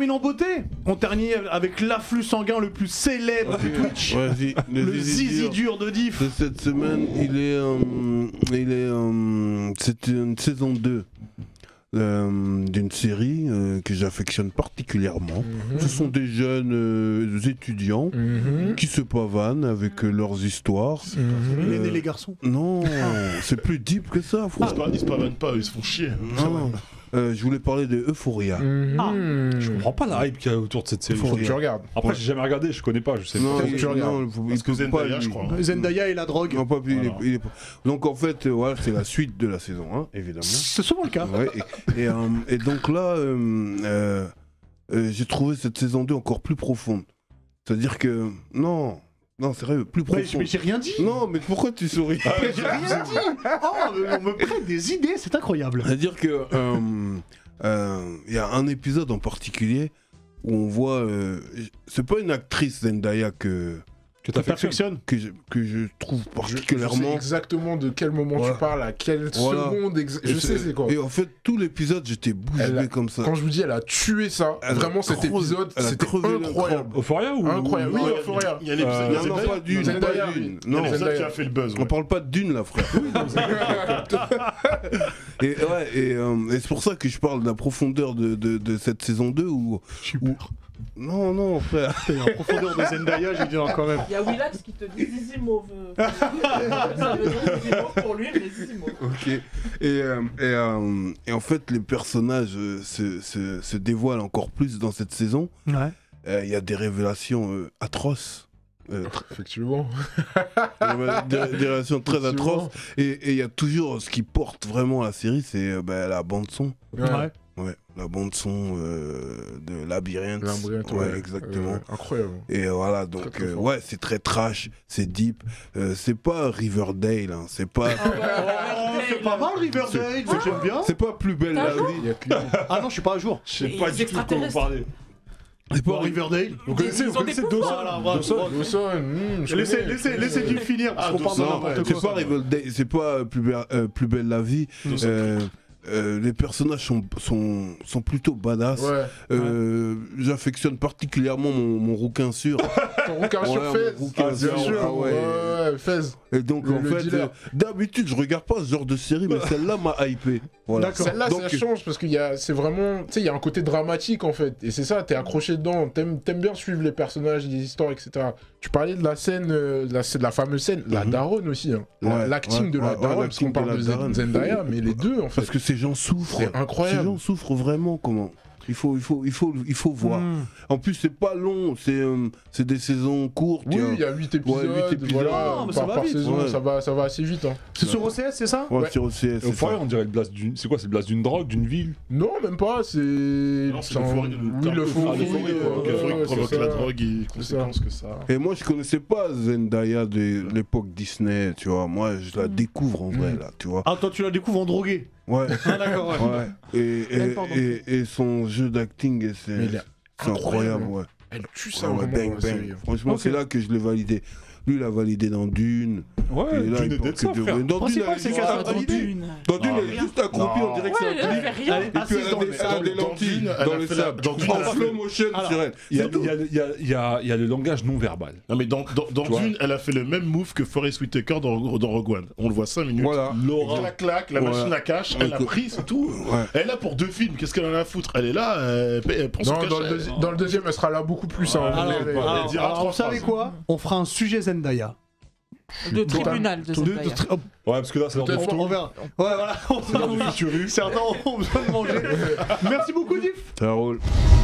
termine en beauté. On termine avec l'afflux sanguin le plus célèbre de Twitch. Vas-y, Le zizi dur de Diff. de cette semaine, c'était une saison 2 d'une série que j'affectionne particulièrement. Ce sont des jeunes étudiants qui se pavanent avec leurs histoires. Les garçons. Non, c'est plus deep que ça, frère. Ils se pavanent pas, ils se font chier. Non. Je voulais parler de Euphoria. Je comprends pas la hype qu'il y a autour de cette série. Faut que tu regardes. Après, j'ai jamais regardé, je connais pas, je sais Non, pas. il- tu regardes. non, Parce que il peut pas, Zendaya, je lui. crois. Zendaya et la drogue. Non, pas plus, Voilà. il est pas. Donc en fait, voilà, c'est la suite de la saison 1, évidemment. C'est souvent le cas. Ouais, et donc là, j'ai trouvé cette saison 2 encore plus profonde. C'est-à-dire que. Non, sérieux, plus Mais profonde. j'ai rien dit. Non, mais pourquoi tu souris? Mais j'ai rien dit. Oh, on me prête des idées, c'est incroyable. C'est-à-dire que. Il y a un épisode en particulier où on voit. C'est pas une actrice Zendaya que Perfectionne. je trouve Je sais particulièrement. exactement de quel moment Voilà. tu parles, à quelle Voilà. seconde. Je sais c'est quoi. Et en fait, tout l'épisode, j'étais bouche Elle a- bée comme ça. Quand je vous dis, elle a tué ça. Elle a Vraiment, cet crevé- épisode, elle a c'était crevé le incroyable. Euphoria ou Incroyable. Oui, Non, Euphoria. Il y a l'épisode Non, non, pas d'une, Zendaya, pas oui. d'une. Il y a Non, l'épisode Zendaya. qui a fait le buzz. on Ouais. parle pas d'une là, frère. et c'est pour ça que je parle de la profondeur de cette saison 2 où. Non, frère. Il y a en profondeur de Zendaya, j'ai dit quand même. Il y a Willax qui te dit Zizi Mauve. Ça veut dire Zizi Mauve pour lui, mais Zizi Mauve. Ok. Et en fait, les personnages se dévoilent encore plus dans cette saison. Ouais. Il y a des révélations atroces. Effectivement. Des révélations très Effectivement. atroces. Et il y a toujours ce qui porte vraiment la série, c'est la bande-son. Ouais. Ouais, la bande-son de Labyrinthe. Labyrinthe, ouais, exactement. Incroyable. Et voilà, donc, Très, très fort. ouais, c'est très trash, c'est deep. C'est pas Riverdale, hein, c'est pas. Oh, c'est pas mal Riverdale, ça j'aime bien. C'est pas plus belle la vie. Il y a que- Ah non, je suis pas à jour. Je sais Et pas les du tout de quoi vous extraterrestres. parlez. C'est Bon, pas Riverdale. Vous connaissez Ils ont des Dawson Voilà, bravo. Dawson, je Laissez connais. Duff finir, parce qu'on parle de Non, n'importe c'est quoi. pas Riverdale, c'est pas plus belle la vie. Les personnages sont plutôt badass. Ouais. J'affectionne particulièrement mon rouquin sûr. Ton rouquin sur Ouais, Fez. mon rouquin Bien sur- sûr. ah ouais. Ouais, Fez. Et donc Le en fait, dealer. d'habitude je regarde pas ce genre de série, mais celle-là m'a hypé. Voilà. D'accord. Celle-là, Donc, ça change parce c'est vraiment, tu sais, il y a un côté dramatique en fait, et c'est ça, t'es accroché dedans, t'aimes bien suivre les personnages, les histoires, etc. Tu parlais de la scène, de la fameuse scène, la daronne aussi, hein. Ouais, L'acting ouais, de la ouais, daronne, parce l'acting qu'on parle de de la daronne. Zendaya, mais les deux en fait. Parce que ces gens souffrent. C'est incroyable. Ces gens souffrent vraiment, comment il faut voir. En plus, c'est pas long, c'est des saisons courtes. Oui, il y a 8 épisodes, 8 épisodes. voilà, Non, mais ça va par vite. saison, Ouais. ça va assez vite. Hein. C'est sur OCS, c'est ça? Ouais, Ouais. sur OCS. c'est Euphoria, ça. on dirait le blast d'une. C'est quoi, c'est le blast d'une drogue, d'une ville? Non, même pas, c'est... Non, c'est l'euphorie. Oui, l'euphorie, L'euphorie ouais, qui provoque c'est la ça. drogue et C'est conséquences que ça. Et moi, je connaissais pas Zendaya de l'époque Disney, tu vois. Moi, je la découvre en vrai, là, tu vois. Ah, toi tu la découvres en drogué. Ouais. Ah d'accord, ouais. Ouais. Et son jeu d'acting, Mais il est c'est incroyable, ouais. Elle tue ça Ouais, vraiment bang, dans la série. bang. Franchement, Ok. c'est là que je l'ai validé. Lui, il a validé dans Dune. Ouais, Et là, Dune il et porte Dead ça, que de- frère. Dans Dune, Principal, elle c'est est qu'elle juste a accroupie. Dune. Dans Dune, Non, elle est juste accroupie, on dirait que c'est Ouais, un elle clip. fait rien. Allez, Et puis assise elle dans a le- des, elle a des dans lentilles Dune, elle dans a le fait la- sable. dans Dune, En elle a slow fait- motion Alors, sur elle. Il y a, C'est tout. il y a le langage non verbal. Non mais dans vois. Dune, elle a fait le même move que Forest Whitaker dans Rogue One. On le voit 5 minutes. Voilà. Clac, clac, la Voilà. machine à cash, elle a Ok. pris, c'est tout. Ouais. Elle est là pour 2 films, qu'est-ce qu'elle en a à foutre? Elle est là, elle prend son Non, cash. dans le deuxième, elle sera là beaucoup plus. hein, Alors, vous verrez. elle dira alors, 3 vous savez phrases. quoi? On fera un sujet Zendaya. De tribunal de Zendaya. Oh, Ouais, parce que là, c'est leur Peut-être on verra. Ouais, voilà. Certains ont besoin de manger. Merci beaucoup, Diff. Ça roule.